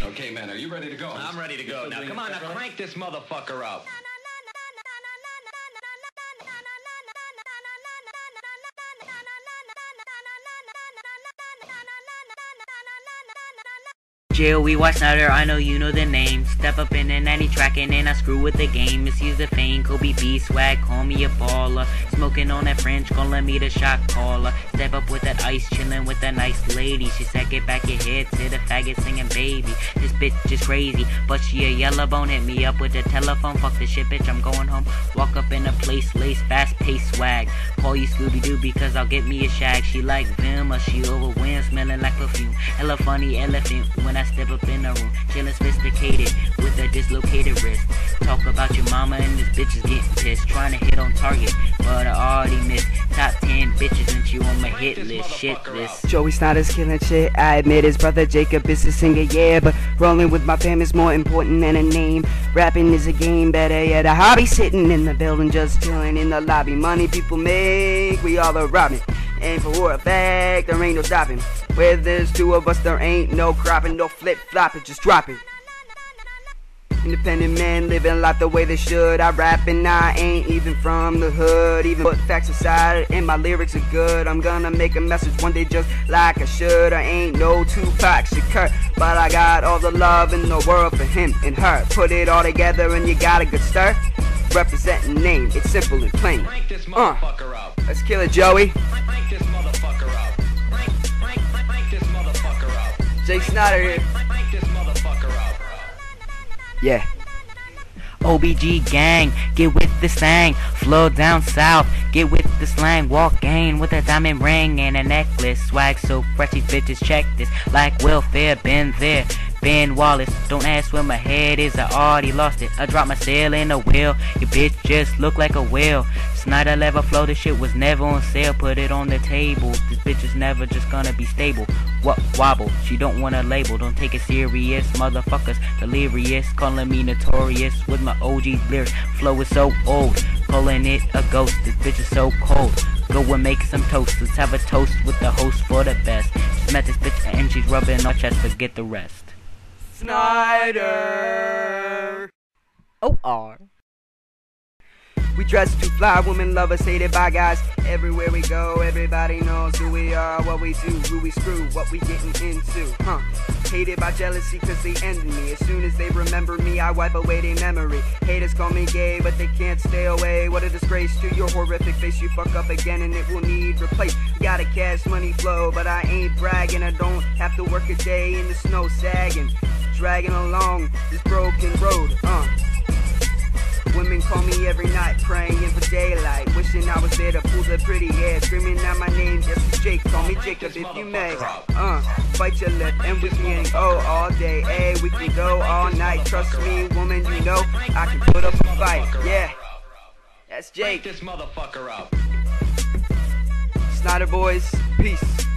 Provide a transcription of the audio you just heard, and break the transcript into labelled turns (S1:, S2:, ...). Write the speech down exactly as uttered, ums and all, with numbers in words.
S1: Okay, man, are you ready to go?
S2: I'm ready to go now. Come on, now crank this motherfucker up.
S3: Jill, we watch Snyder, I know you know the name. Step up in the ninety track and then I screw with the game. Misuse the fame, Kobe B swag, call me a baller. Smoking on that French, calling me the shot caller. Step up with that ice, chilling with a nice lady. She said get back your head to the faggot singing baby. This bitch is crazy, but she a yellow bone. Hit me up with the telephone, fuck the shit bitch, I'm going home. Walk up in a place, lace, fast paced swag. Call you Scooby-Doo because I'll get me a shag. She like Vim, or she overwhelmed, smelling like perfume. Hella funny elephant when I step up in the room, chillin' sophisticated with a dislocated wrist. Talk about your mama and this bitch is getting pissed. Trying to hit on target, but I already missed. Top ten bitches and you on my hit list, shit list.
S4: Joey Snyder's killing shit, I admit his brother Jacob is a singer, yeah. But rolling with my fam is more important than a name. Rapping is a game, better yet a hobby. Sitting in the building, just chilling in the lobby. Money people make, we all are robbing. And for a fact, there ain't no stopping. Where there's two of us, there ain't no cropping, no flip-flopping, just drop it. Independent men living life the way they should. I rap and I ain't even from the hood. Even put facts aside and my lyrics are good. I'm gonna make a message one day just like I should. I ain't no Tupac Shakur, but I got all the love in the world for him and her. Put it all together and you got a good start. Representing name, it's simple and plain.
S2: Crank this
S4: Uh,
S2: motherfucker up.
S4: let's kill it, Joey.
S2: Crank this motherfucker up. Crank, crank, crank this motherfucker up.
S4: Jake Snyder here.
S2: Crank this motherfucker up.
S4: Yeah.
S3: O B G gang, get with the sang. Flow down south, get with the slang. Walk gang with a diamond ring and a necklace. Swag so fresh, these bitches check this. Like welfare, been there. Ben Wallace, don't ask where my head is, I already lost it. I dropped my sail in a wheel, your bitch just look like a whale. Snyder level flow, this shit was never on sale, put it on the table. This bitch is never just gonna be stable. What wobble, she don't want a label, don't take it serious. Motherfuckers delirious, calling me notorious with my O G lyrics. Flow is so old, calling it a ghost, this bitch is so cold. Go and make some toast, let's have a toast with the host for the best. Just met this bitch and she's rubbing on my chest, forget the rest.
S4: Snyder.
S3: O R.
S4: We dress to fly, women love us, hated by guys. Everywhere we go, everybody knows who we are, what we do, who we screw, what we getting into, huh? Hated by jealousy cause they envy me. As soon as they remember me, I wipe away their memory. Haters call me gay, but they can't stay away. What a disgrace to your horrific face. You fuck up again and it will need replace. Got a cash money flow, but I ain't bragging. I don't have to work a day in the snow sagging, dragging along this broken road, uh. Women call me every night, praying for daylight, wishing I was there to pull the pretty hair, screaming out my name, just Jake, call me Jacob if you may. Uh, bite your lip and we can go all day, hey, we can go all night. Trust me, woman, you know I can put up a fight. Yeah, that's Jake.
S2: Crank this motherfucker up.
S4: Snyder boys, peace.